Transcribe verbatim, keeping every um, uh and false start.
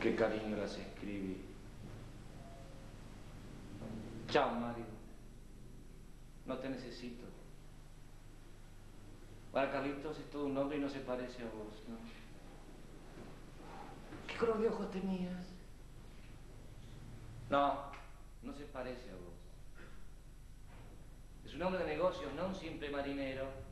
qué cariño las escribí. Chao, Mario. No te necesito. Ahora, Carlitos es todo un hombre y no se parece a vos, ¿no? ¿Qué color de ojos tenías? No, no se parece a vos. Es un hombre de negocios, no un simple marinero.